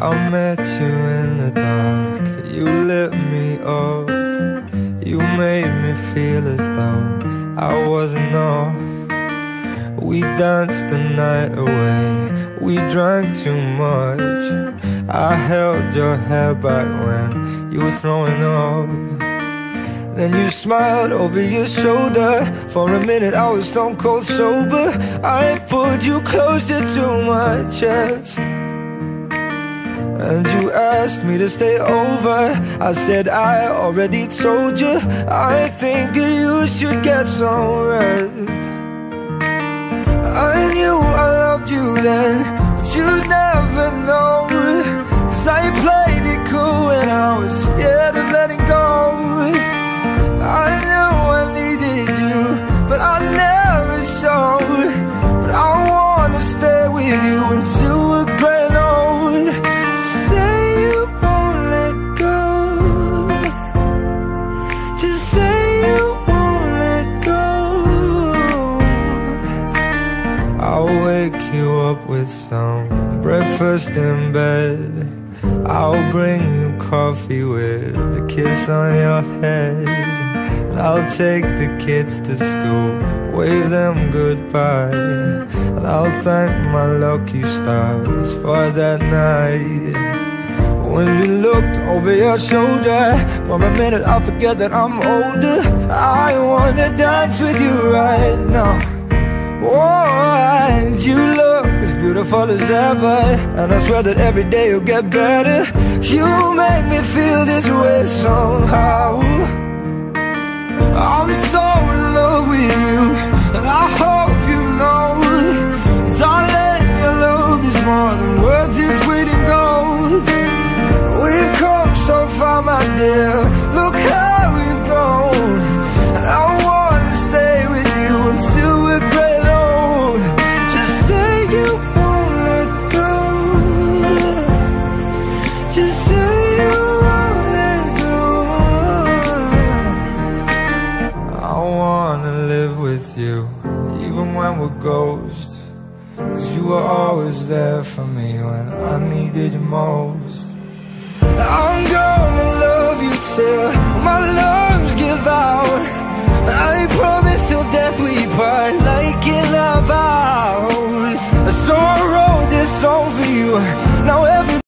I met you in the dark, you lit me up. You made me feel as though I wasn't off. We danced the night away, we drank too much. I held your hair back when you were throwing up. Then you smiled over your shoulder. For a minute I was stone cold sober. I pulled you closer to my chest, and you asked me to stay over. I said I already told you, I think that you should get some rest. I knew I loved you then, but you'd never know. 'Cause I played it cool and I was scared of letting go. I knew I needed you, but I never showed. But I wanna stay with you until we're grown old. Just say you won't let go. Just say you won't let go. I'll wake you up with some breakfast in bed. I'll bring you coffee with a kiss on your head. I'll take the kids to school, wave them goodbye. And I'll thank my lucky stars for that night. When you looked over your shoulder, for a minute I forget that I'm older. I wanna dance with you right now. Oh, and you look as beautiful as ever, and I swear that every day you'll get better. You make me feel this way somehow. I'm so in love with you, and I hope you know, darling, your love is more than worth its weight in gold. We've come so far, my dear, look how we've grown. And I wanna stay with you until we're great old. Just say you won't let go. Just say you won't let go. I wanna live with you, even when we're ghosts. 'Cause you were always there for me when I needed you most. I'm gonna love you till my lungs give out. I promise till death we part, like in our vows. So I wrote this song for you. Now every